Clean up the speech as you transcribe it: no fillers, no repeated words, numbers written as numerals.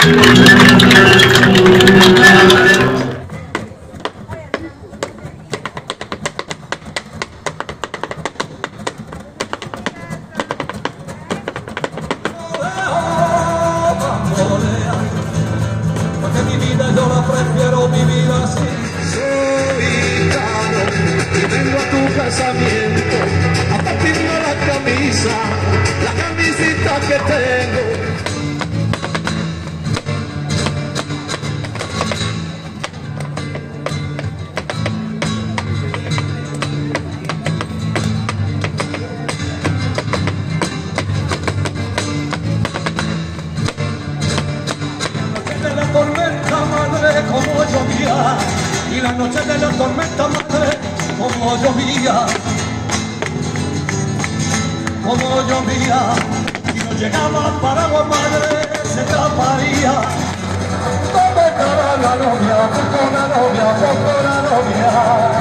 Porque mi vida yo la prefiero vivir así. Soy gitano y vengo a tu casamiento a partirme la camisa, la camisita que tengo. Como llovía, y la noche de la tormenta madre, como llovía, y no llegaba para agua madre, se taparía. ¿Dónde estará la novia? Busco la novia, busco la novia.